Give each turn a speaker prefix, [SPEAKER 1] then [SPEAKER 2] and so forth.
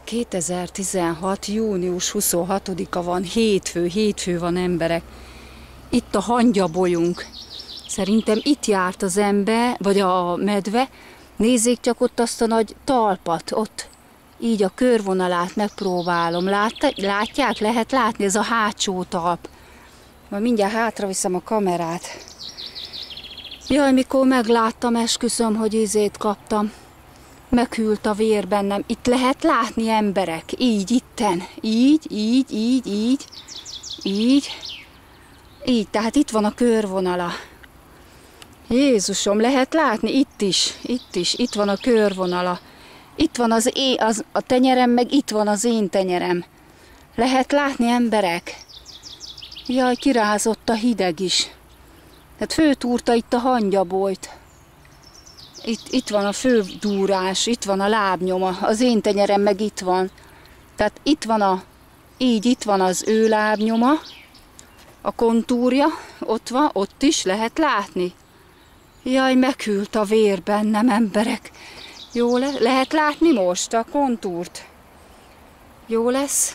[SPEAKER 1] 2016. június 26-a van, hétfő van emberek. Itt a hangyabolyunk. Szerintem itt járt az ember, vagy a medve. Nézzék csak ott azt a nagy talpat, ott. Így a körvonalát megpróbálom. Látják? Lehet látni? Ez a hátsó talp. Majd mindjárt hátra viszem a kamerát. Jaj, mikor megláttam, esküszöm, hogy ízét kaptam. Meghűlt a vér bennem. Itt lehet látni emberek. Így, itten. Így. Tehát itt van a körvonala. Jézusom, lehet látni? Itt is. Itt van a körvonala. Itt van a tenyerem, meg itt van az én tenyerem. Lehet látni emberek? Jaj, kirázott a hideg is. Tehát főtúrta itt a hangyabolyt. Itt van a fődúrás, itt van a lábnyoma, az én tenyerem meg itt van. Tehát itt van az ő lábnyoma, a kontúrja, ott van, ott is lehet látni. Jaj, meghűlt a vér bennem, emberek. Jó lehet látni most a kontúrt? Jó lesz?